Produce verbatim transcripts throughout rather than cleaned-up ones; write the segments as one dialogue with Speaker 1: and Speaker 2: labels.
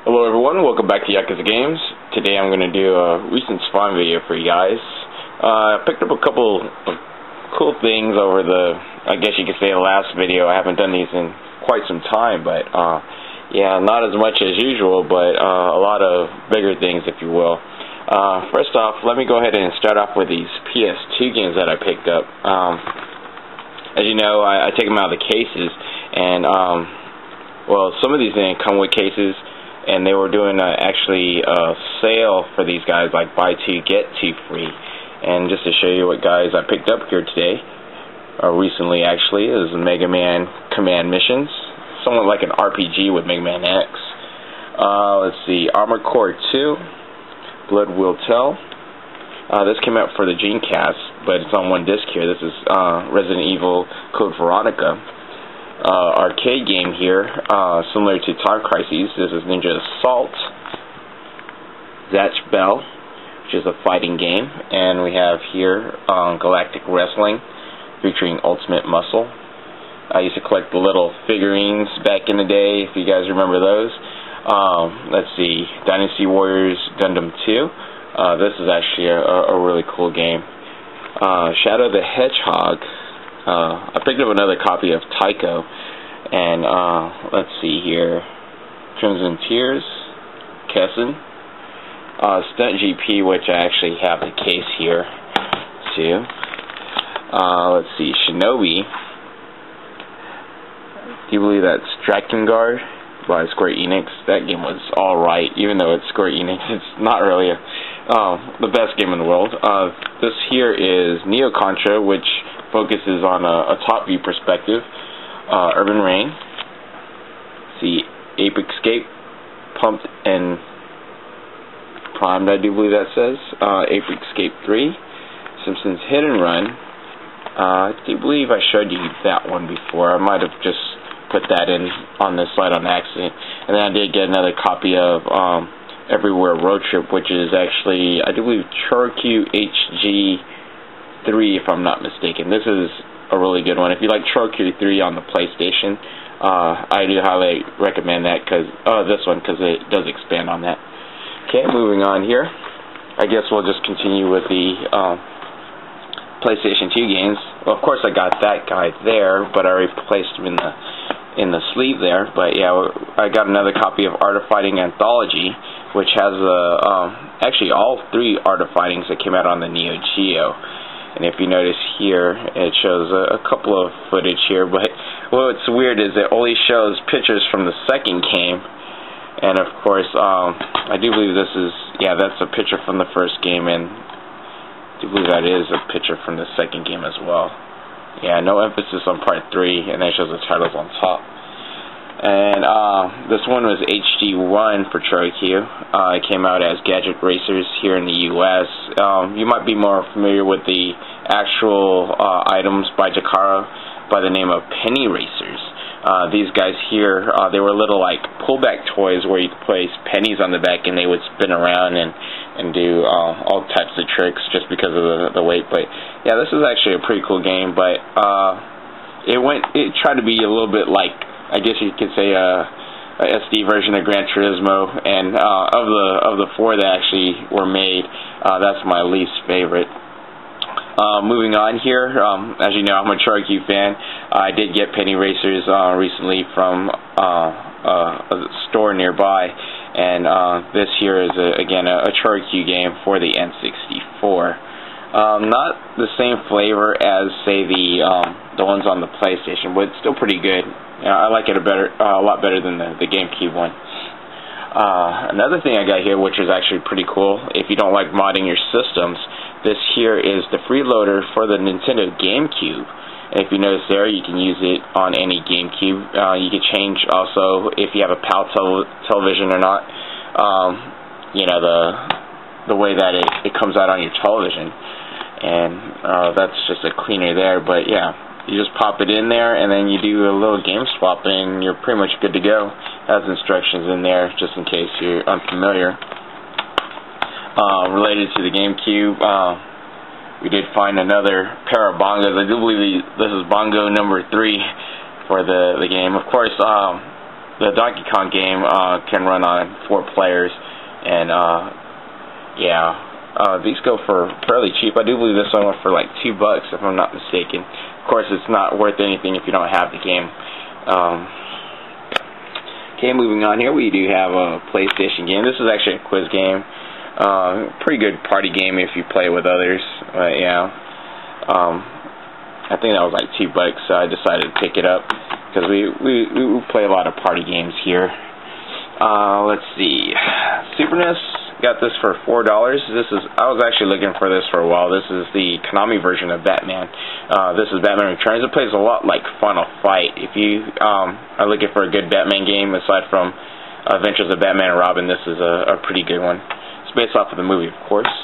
Speaker 1: Hello everyone, welcome back to Yakuza Games. Today I'm going to do a recent spawn video for you guys. Uh, I picked up a couple of cool things over the, I guess you could say, the last video. I haven't done these in quite some time, but uh, yeah, not as much as usual, but uh, a lot of bigger things, if you will. Uh, first off, let me go ahead and start off with these P S two games that I picked up. Um, as you know, I, I take them out of the cases, and um, well, some of these didn't come with cases. And they were doing uh, actually a sale for these guys, like buy two, get two free. And just to show you what guys I picked up here today, or recently actually, is Mega Man Command Missions. Somewhat like an R P G with Mega Man X. Uh, let's see, Armored Core two, Blood Will Tell. Uh, this came out for the Dreamcast, but it's on one disc here. This is uh, Resident Evil Code Veronica. Uh, arcade game here, uh, similar to Time Crises. This is Ninja Assault. Zatch Bell, which is a fighting game, and we have here um, Galactic Wrestling, featuring Ultimate Muscle. I used to collect the little figurines back in the day, if you guys remember those. Um, let's see, Dynasty Warriors Gundam two. Uh, this is actually a, a really cool game. Uh, Shadow the Hedgehog. Uh, I picked up another copy of Tycho, and uh, let's see here, Crimson Tears, Kessen, uh, Stunt G P, which I actually have the case here too. Uh, let's see, Shinobi. Do you believe that's Drakengard by Square Enix? That game was alright, even though it's Square Enix. It's not really a, uh, the best game in the world. Uh, this here is Neo Contra, which focuses on a, a top view perspective. Uh, Urban Reign. See, Ape Escape, Pumped and Primed, I do believe that says. Uh, Ape Escape three. Simpsons Hit and Run. Uh, I do believe I showed you that one before. I might have just put that in on this slide on accident. And then I did get another copy of um, Everywhere Road Trip, which is actually, I do believe, Chorokyu H G three, if I'm not mistaken. This is a really good one. If you like Chorokyu three on the PlayStation, uh, I do highly recommend that, because oh, this one, because it does expand on that. Okay, moving on here. I guess we'll just continue with the um, PlayStation two games. Well, of course I got that guy there, but I already placed him in the in the sleeve there. But yeah, I got another copy of Art of Fighting Anthology, which has a um, actually all three Art of Fightings that came out on the Neo Geo. And if you notice here, it shows a, a couple of footage here, but what's weird is it only shows pictures from the second game. And of course, um, I do believe this is, yeah, that's a picture from the first game, and I do believe that is a picture from the second game as well. Yeah, no emphasis on part three, and that shows the titles on top. And uh, this one was H D one for Chorokyu. Uh, it came out as Gadget Racers here in the U S Um, you might be more familiar with the actual uh, items by Jakara by the name of Penny Racers. Uh, these guys here, uh, they were little like pullback toys where you could place pennies on the back and they would spin around and and do uh, all types of tricks just because of the, the weight. But yeah, this is actually a pretty cool game. But uh, it went, it tried to be a little bit like, I guess you could say, a, a S D version of Gran Turismo, and uh, of the of the four that actually were made, uh, that's my least favorite. Uh, moving on here, um, as you know, I'm a Chorokyu fan. Uh, I did get Penny Racers uh, recently from uh, uh, a store nearby, and uh, this here is a, again a, a Chorokyu game for the N sixty-four. Um, not the same flavor as, say, the um, the ones on the PlayStation, but it's still pretty good. You know, I like it a better, uh, a lot better than the, the GameCube one. Uh, another thing I got here, which is actually pretty cool, if you don't like modding your systems, this here is the freeloader for the Nintendo GameCube. And if you notice there, you can use it on any GameCube. Uh, you can change also if you have a PAL tel television or not. Um, you know, the the way that it, it comes out on your television. And uh, that's just a cleaner there, but yeah, you just pop it in there and then you do a little game swap and you're pretty much good to go. It has instructions in there just in case you're unfamiliar. Uh, related to the GameCube, uh, we did find another pair of bongos. I do believe this is bongo number three for the, the game. Of course, um, the Donkey Kong game uh, can run on four players, and uh, yeah, uh, these go for fairly cheap. I do believe this one went for like two bucks, if I'm not mistaken. Of course, it's not worth anything if you don't have the game. Um, okay, moving on here, we do have a PlayStation game. This is actually a quiz game. Uh, pretty good party game if you play with others. But yeah, um, I think that was like two bucks, so I decided to pick it up because we, we we play a lot of party games here. Uh, let's see, Super N E S, got this for four dollars. This is I was actually looking for this for a while. This is the Konami version of Batman. Uh, this is Batman Returns. It plays a lot like Final Fight. If you um, are looking for a good Batman game aside from Adventures of Batman and Robin, this is a, a pretty good one. Based off of the movie, of course.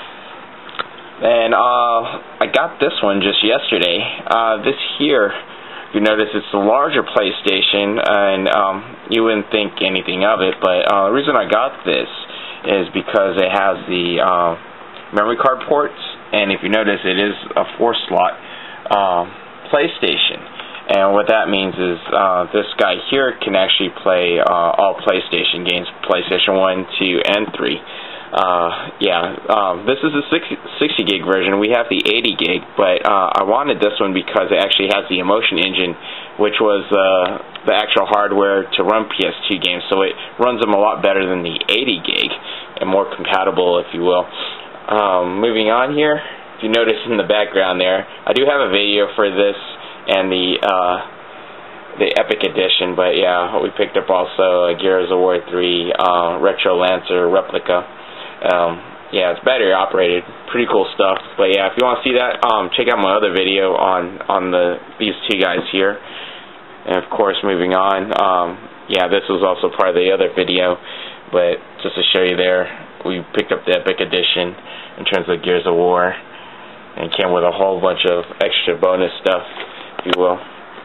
Speaker 1: And uh, I got this one just yesterday. Uh, this here, if you notice, it's a larger PlayStation, and um, you wouldn't think anything of it, but uh, the reason I got this is because it has the uh, memory card ports, and if you notice, it is a four-slot uh, PlayStation. And what that means is uh, this guy here can actually play uh, all PlayStation games, PlayStation one, two, and three. Uh, yeah, um, this is a sixty gig version. We have the eighty gig, but uh, I wanted this one because it actually has the Emotion Engine, which was uh, the actual hardware to run P S two games, so it runs them a lot better than the eighty gig, and more compatible, if you will. Um, moving on here, if you notice in the background there, I do have a video for this and the uh, the Epic Edition, but yeah, we picked up also a Gears of War three uh, Retro Lancer replica. Um, yeah, it's battery operated, pretty cool stuff. But yeah, if you want to see that, um, check out my other video on on the these two guys here. And of course, moving on, um, yeah, this was also part of the other video, but just to show you there, we picked up the Epic Edition in terms of Gears of War, and came with a whole bunch of extra bonus stuff, if you will.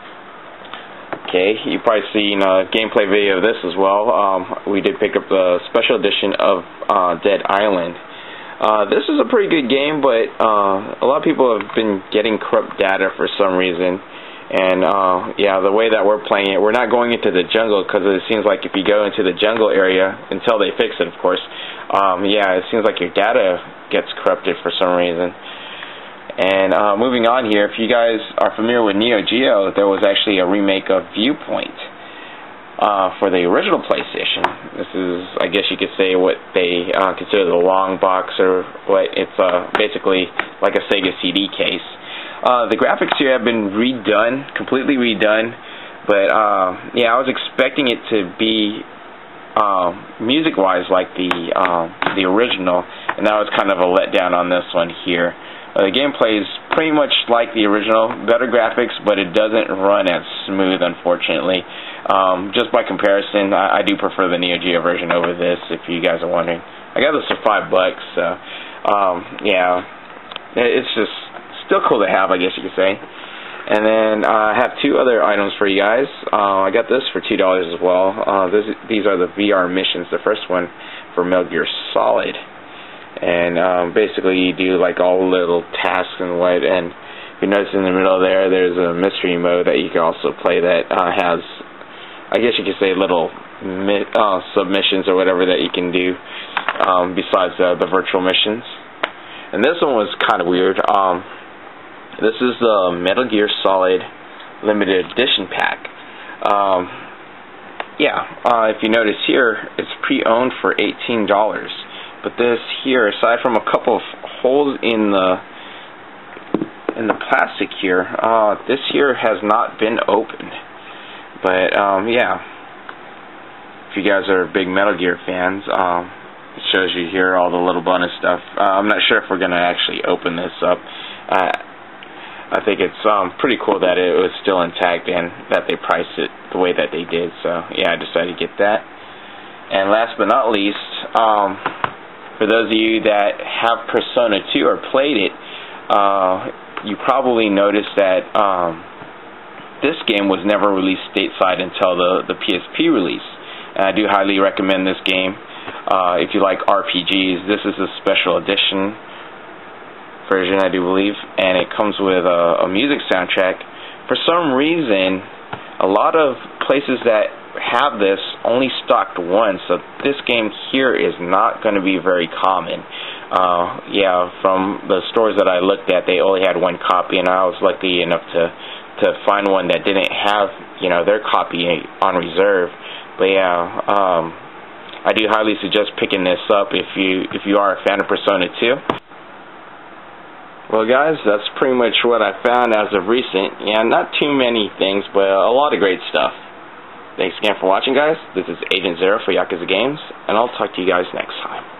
Speaker 1: Okay, you've probably seen a gameplay video of this as well. Um, we did pick up the special edition of uh, Dead Island. Uh, this is a pretty good game, but uh, a lot of people have been getting corrupt data for some reason. And uh, yeah, the way that we're playing it, we're not going into the jungle because it seems like if you go into the jungle area, until they fix it, of course, um, yeah, it seems like your data gets corrupted for some reason. And uh, moving on here, if you guys are familiar with Neo Geo, there was actually a remake of Viewpoint uh, for the original PlayStation. This is, I guess you could say, what they uh, consider the long box, or what it's uh, basically like a Sega C D case. Uh, the graphics here have been redone, completely redone, but uh, yeah, I was expecting it to be uh, music-wise like the uh, the original, and that was kind of a letdown on this one here. Uh, the gameplay is pretty much like the original, better graphics, but it doesn't run as smooth, unfortunately. Um, just by comparison, I, I do prefer the Neo Geo version over this, if you guys are wondering. I got this for five bucks, so um, yeah, it's just still cool to have, I guess you could say. And then uh, I have two other items for you guys. Uh, I got this for two dollars as well. Uh, this, these are the V R missions. The first one for Metal Gear Solid. And um, basically you do like all little tasks and what, and if you notice in the middle there, there's a mystery mode that you can also play that uh, has, I guess you could say, little mi uh, submissions or whatever that you can do um, besides uh, the virtual missions. And this one was kind of weird. Um, this is the Metal Gear Solid Limited Edition pack. Um, yeah, uh, if you notice here, it's pre-owned for eighteen dollars. But this here, aside from a couple of holes in the in the plastic here, uh, this here has not been opened. But um, yeah, if you guys are big Metal Gear fans, um, it shows you here all the little bonus stuff. Uh, I'm not sure if we're gonna actually open this up. Uh, I think it's um, pretty cool that it was still intact and that they priced it the way that they did. So yeah, I decided to get that. And last but not least, um, for those of you that have Persona two or played it, uh, you probably noticed that um, this game was never released stateside until the, the P S P release. And I do highly recommend this game. Uh, if you like R P Gs, this is a special edition version, I do believe, and it comes with a, a music soundtrack. For some reason, a lot of places that have this only stocked once, so this game here is not going to be very common. Uh, yeah, from the stores that I looked at, they only had one copy, and I was lucky enough to to find one that didn't have, you know, their copy on reserve. But yeah, um, I do highly suggest picking this up if you if you are a fan of Persona two. Well, guys, that's pretty much what I found as of recent. Yeah, not too many things, but a lot of great stuff. Thanks again for watching, guys. This is Agent Zero for Yakuza Games, and I'll talk to you guys next time.